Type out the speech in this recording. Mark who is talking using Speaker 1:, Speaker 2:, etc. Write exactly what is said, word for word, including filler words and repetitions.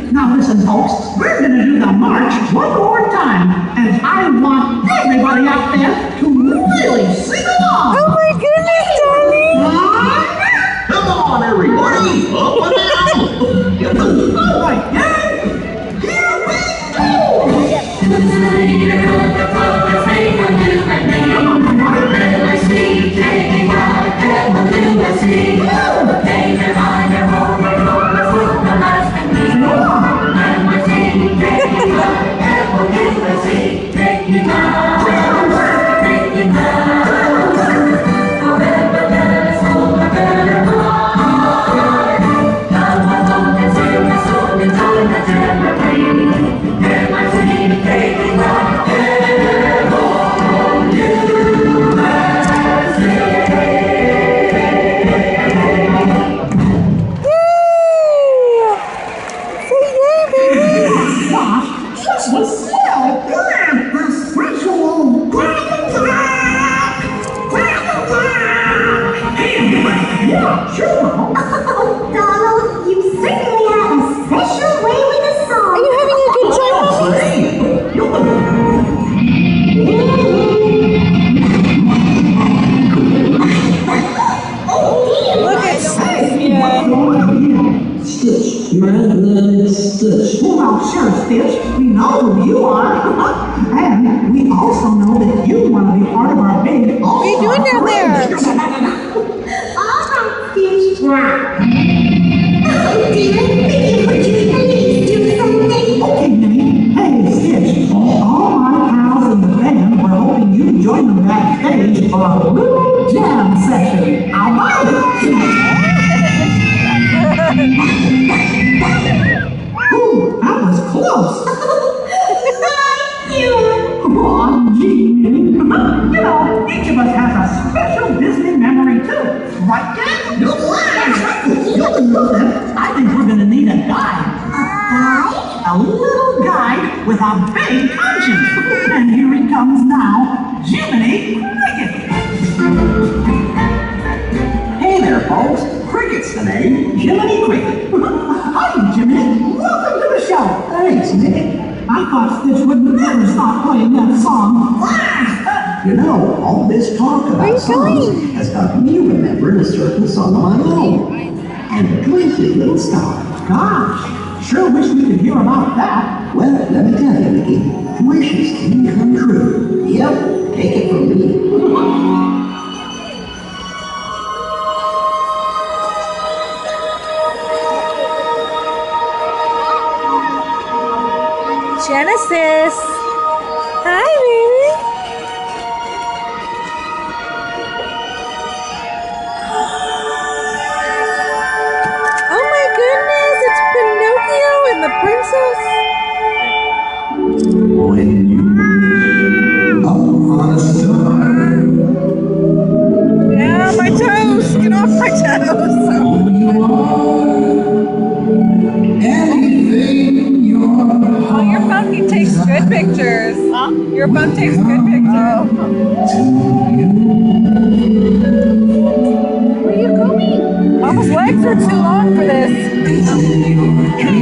Speaker 1: Now listen, folks, we're going to do the march one more time, and I want everybody out there to really sing along.
Speaker 2: Oh my goodness, darling!
Speaker 3: Come on, everybody, up and down.
Speaker 1: All right, gang, here we go.
Speaker 4: Who's the leader of the protest? They will do and me. L S D, taking out, they will do and see. They behind their home, they go the foot, the last and me. L S D, taking out, they will do and see. Taking out, taking out. Forever better, so better, Lord. Come along and sing a song and time that's ever played. L S D, taking out, they will do and see.
Speaker 1: Gosh, this was swell. Man, the special Crackle Jack! Crackle Jack! Hey, yeah, sure.
Speaker 5: Oh, Donald, you certainly have a special way with a song.
Speaker 2: Are you having a good time, Mommy? Look at Sophia.
Speaker 1: Stitch, my beloved Stitch. Well, sure, Stitch. We know who you are. And we also know that you want to be part of our big all-star
Speaker 2: What are you doing down there?
Speaker 5: All right, Stitch. Oh, dear. Would you please do something?
Speaker 1: Okay, Minnie. Hey, Stitch. All my pals in the band were hoping you'd join them backstage for a little jam session. How about it? Ooh, that was close.
Speaker 5: Thank you.
Speaker 1: Oh, gee, Minnie. You know, each of us has a special Disney memory too. Right, Jack? You know that. I think we're going to need a guide. A little guide with a big conscience. And here he comes now, Jiminy Cricket.
Speaker 3: Hey there, folks. Cricket's the name.
Speaker 1: Jiminy Cricket. Hi, Jiminy. Welcome to the show.
Speaker 3: Thanks, Nick.
Speaker 1: I thought Stitch would never stop playing that song.
Speaker 3: You know, all this talk
Speaker 2: Where
Speaker 3: about
Speaker 2: you
Speaker 3: songs
Speaker 2: going?
Speaker 3: has got me remembering a certain song of my own. And the twinkling little star.
Speaker 1: Gosh, sure wish we could hear about that.
Speaker 3: Well, let me tell you, Mickey, wishes can come true. Yep, take it from me.
Speaker 2: Genesis. Hi, baby. Oh my goodness, it's Pinocchio and the princess.
Speaker 3: When you up on a star,
Speaker 2: Yeah, my toes. Get off my toes.
Speaker 3: you are anything your
Speaker 2: Oh, your phone takes good pictures. Huh? Your phone takes good pictures. Where are you going? Mama's legs are too long for this.
Speaker 3: is in your dream.